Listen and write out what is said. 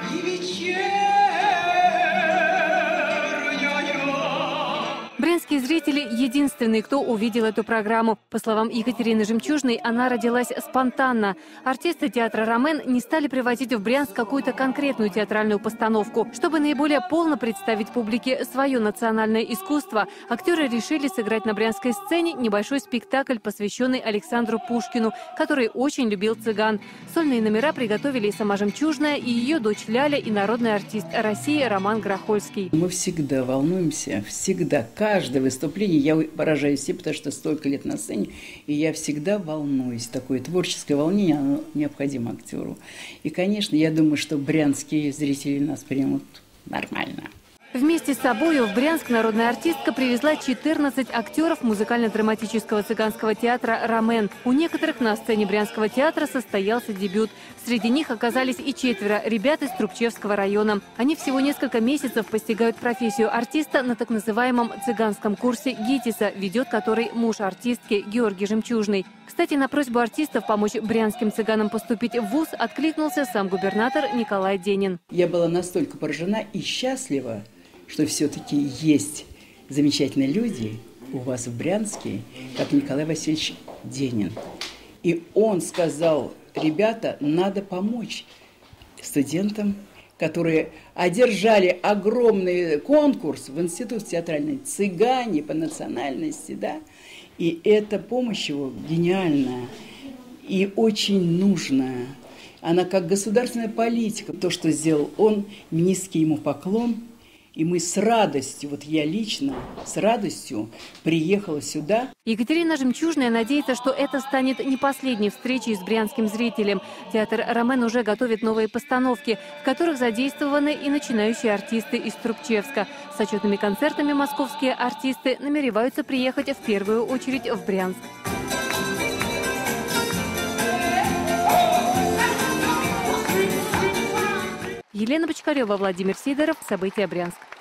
Брянские зрители – единственные, кто увидел эту программу. По словам Екатерины Жемчужной, она родилась спонтанно. Артисты театра «Ромен» не стали привозить в Брянск какую-то конкретную театральную постановку. Чтобы наиболее полно представить публике свое национальное искусство, актеры решили сыграть на брянской сцене небольшой спектакль, посвященный Александру Пушкину, который очень любил цыган. Сольные номера приготовили и сама Жемчужная, и ее дочь Ляля, и народный артист России Роман Грохольский. Мы всегда волнуемся, всегда. Каждое выступление я поражаюсь себе, потому что столько лет на сцене, и я всегда волнуюсь. Такое творческое волнение, оно необходимо актеру. И, конечно, я думаю, что брянские зрители нас примут нормально. Вместе с собой в Брянск народная артистка привезла 14 актеров музыкально-драматического цыганского театра «Ромен». У некоторых на сцене Брянского театра состоялся дебют. Среди них оказались и 4 ребят из Трубчевского района. Они всего несколько месяцев постигают профессию артиста на так называемом цыганском курсе ГИТИСа, ведет который муж артистки Георгий Жемчужный. Кстати, на просьбу артистов помочь брянским цыганам поступить в вуз откликнулся сам губернатор Николай Денин. Я была настолько поражена и счастлива, что все-таки есть замечательные люди у вас в Брянске, как Николай Васильевич Денин. И он сказал: ребята, надо помочь студентам, которые одержали огромный конкурс в Институт театральной цыгане по национальности, да, и эта помощь его гениальная и очень нужная. Она как государственная политика. То, что сделал он, низкий ему поклон. И мы с радостью, вот я лично с радостью приехала сюда. Екатерина Жемчужная надеется, что это станет не последней встречей с брянским зрителем. Театр «Ромен» уже готовит новые постановки, в которых задействованы и начинающие артисты из Трубчевска. С отчетными концертами московские артисты намереваются приехать в первую очередь в Брянск. Елена Бочкарева, Владимир Сидоров. События Брянск.